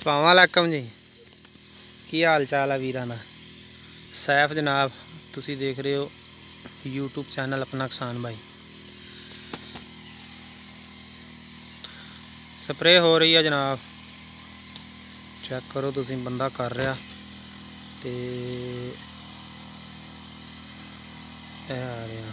अस्सलामुअलैकुम जी, की हाल चाल है वीरां दा। सैफ जनाब, तुसी देख रहे हो यूट्यूब चैनल अपना किसान भाई। स्प्रे हो रही है जनाब, चेक करो तुसी, बंदा कर रहा ते आ रहा।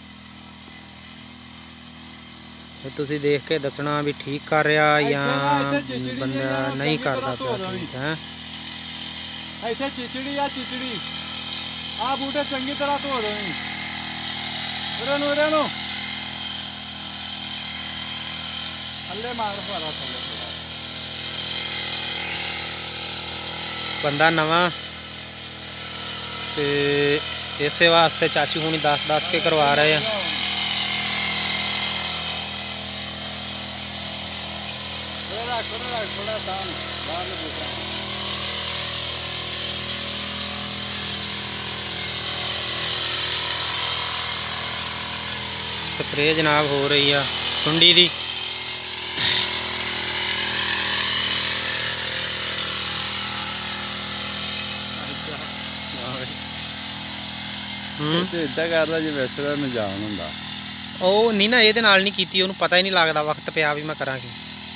तुसी देख के दसना भी ठीक कर रहा या बंदा नहीं करता पिया ठीक है। ਇੱਥੇ ਚਿਚੜੀ ਆ ਚਿਚੜੀ ਆ ਬੂਟੇ ਚੰਗੀ ਤਰ੍ਹਾਂ ਧੋ ਦੇਣੀ। ਉਰੇ ਨੂੰ ਥੱਲੇ ਮਾਰ ਫਾਰਾ ਥੱਲੇ ਥੋੜਾ। बंदा नवा ते इस वास्ते चाची हुणी 10-10 के करवा रहे हैं। थोड़ा दान बाहर में देता हूं। स्प्रे जनाब हो रही है सुंडी दी। इदा करदा जे वैसे मैं जान हुंदा ਉਹ ਨਹੀਂ ਨਾ ਇਹਦੇ ਨਾਲ ਨਹੀਂ ਕੀਤੀ, ਉਹਨੂੰ ਪਤਾ ਹੀ ਨਹੀਂ ਲੱਗਦਾ ਵਕਤ ਪਿਆ ਵੀ ਮੈਂ ਕਰਾਂ ਕੀ।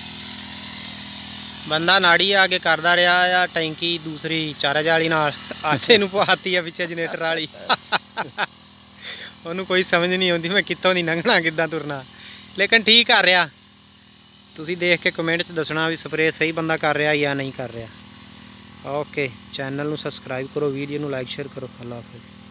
ਬੰਦਾ ਨਾੜੀ ਆ ਕੇ ਕਰਦਾ ਰਿਹਾ ਆ ਟੈਂਕੀ ਦੂਸਰੀ ਚਾਰਜ ਵਾਲੀ ਨਾਲ ਆਛੇ ਨੂੰ ਪਵਾਤੀ ਆ ਪਿੱਛੇ ਜਨਰੇਟਰ ਵਾਲੀ। ਉਹਨੂੰ ਕੋਈ ਸਮਝ ਨਹੀਂ ਆਉਂਦੀ ਮੈਂ ਕਿੱਥੋਂ ਦੀ ਲੰਘਣਾ ਕਿੱਦਾਂ ਤੁਰਨਾ, ਲੇਕਿਨ ਠੀਕ ਕਰ ਰਿਹਾ। ਤੁਸੀਂ ਦੇਖ ਕੇ ਕਮੈਂਟ 'ਚ ਦੱਸਣਾ ਵੀ ਸਪਰੇ ਸਹੀ ਬੰਦਾ ਕਰ ਰਿਹਾ ਜਾਂ ਨਹੀਂ ਕਰ ਰਿਹਾ। ਓਕੇ, ਚੈਨਲ ਨੂੰ ਸਬਸਕ੍ਰਾਈਬ ਕਰੋ, ਵੀਡੀਓ ਨੂੰ ਲਾਈਕ ਸ਼ੇਅਰ ਕਰੋ। ਅੱਲਾ ਹਾਫਿਜ਼।